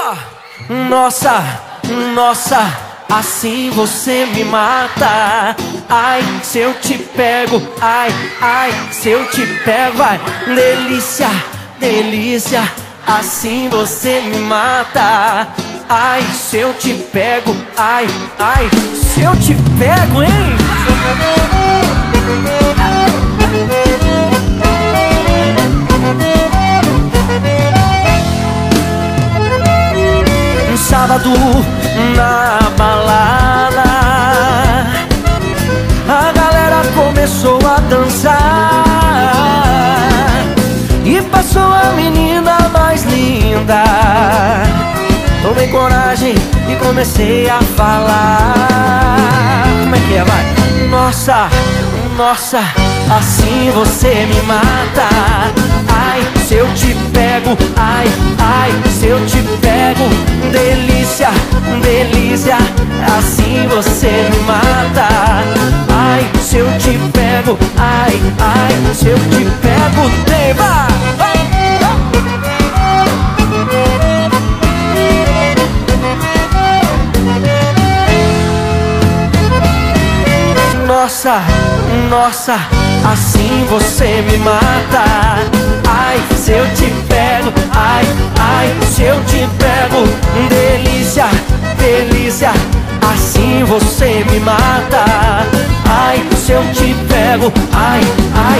Nossa, nossa, assim você me mata. Ai, se eu te pego, ai, ai, se eu te pego, vai. Delícia, delícia, assim você me mata. Ai, se eu te pego, ai, ai, se eu te pego, hein? Sábado na balada, a galera começou a dançar e passou a menina mais linda. Tomei coragem e comecei a falar. Como é que é, vai? Nossa, nossa, assim você me mata. Ai, se eu te pego, ai, ai, se eu te pego. Delícia, delícia, assim você me mata. Ai, se eu te pego, ai, ai, se eu te pego. Deva! Nossa, nossa, assim você me mata. Ai, se eu te pego, ai, ai, se eu te pego. Delícia, delícia, assim você me mata. Ai, se eu te pego, ai, ai.